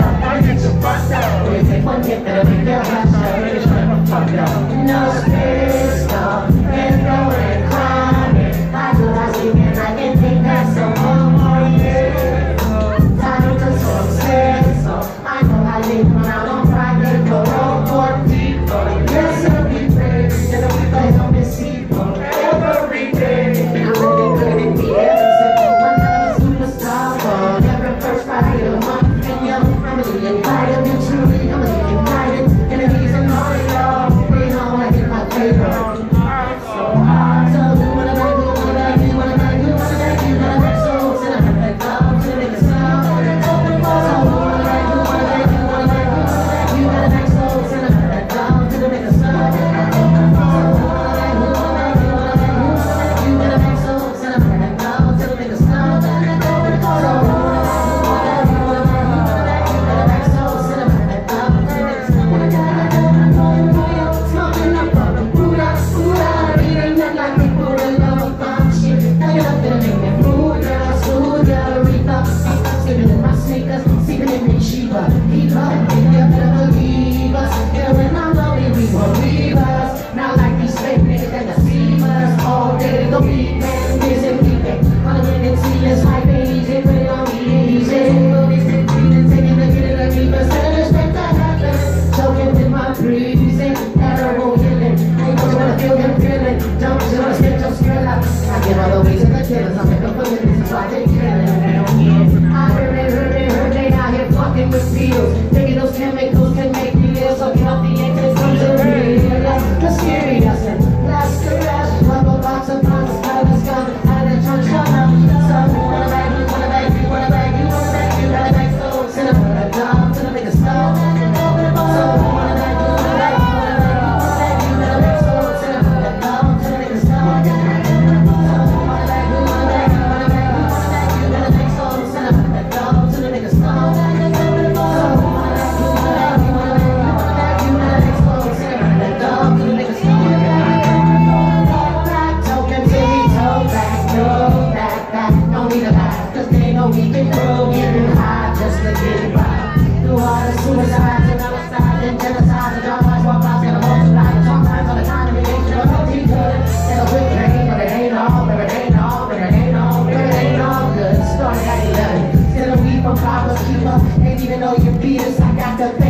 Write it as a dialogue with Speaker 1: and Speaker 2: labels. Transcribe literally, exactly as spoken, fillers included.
Speaker 1: up, I get you bust up. We take one hit, that'll make your heart shut. Really straight from fuck up. No space, no, and no and crying. I do I see and I can take that so one more year. Time to success, so I know I live around on Friday, go roll for deeper. Yes, I'll be brave, and I'll be like on this people every day. I'm really good at the episode. One time a superstar, but never first Friday of the month. And young family invited, and truly I'm united. Enemies and all of y'all, they know I get my favor. So hard, so do what I do, what I do, what I do, what I do, what I do, so send a perfect love to make it sound. So what I do, what I do, what I do, what I do, what I do, so send a perfect love to make it sound. So what I do, what I do, what I do, what I do, what I do, so send a perfect love to make it sound. So what I do, what I do, what I do, what I do, what I do, so send a perfect love to make it sound. Smoking up on the Buddha, Buddha, eating that like me, Buddha, love a fun shit. Now you're not gonna make me move, girl, smooth, girl, Aretha. Sleeping in my sneakers, sleeping in me, Sheba. Keep up, if you better believe us. Yeah, when I'm lonely, we won't leave us. Not like these fake niggas that deceive us. All day, the weekend, busy weekend. All the minutes, see us, hype easy, put it on me easy. Movies, taking the get it, I keep us, and expect that happen. Choking with my breathing, terrible healing. Ain't no one to feel them feeling. Jump to the sketch of skill up. I get all the ways of the killers. I'm making fun of this, is why they killing. I heard it, heard it, heard they out here fucking with pills. Taking those chemicals can make me ill. So get off the egg, it's come to real. Mysterious and last to rest. Rubber box of guns, colors gun. Out of the trunk, shut up. So wanna bag you, wanna bag you, wanna bag you, wanna bag you, wanna bag so send up a dog to the make a stop. So wanna bag you, wanna bag you, wanna bag you, wanna bag so send up a dog to the make a stop. So wanna bag you, wanna bag you, wanna bag you, wanna bag you, wanna bag so send up a dog to the make a stop. So wanna bag you, wanna bag you, wanna bag you, wanna bag you, wanna bag so send up a dog to the make a stop. Back token to be told back, no back, back, don't need a back, 'cause they know we can grow, getting high just to get by. Through all the suicides and homicides and genocides and drive-bys, walk-bys, and a multiply, and talk times all the time, and it ain't sure no tea good. And a quick train, but it ain't all, but it ain't all, but it ain't all, but it ain't all good. Started at eleven, still a week from Pablo's keeper, ain't even know you beat us, I got the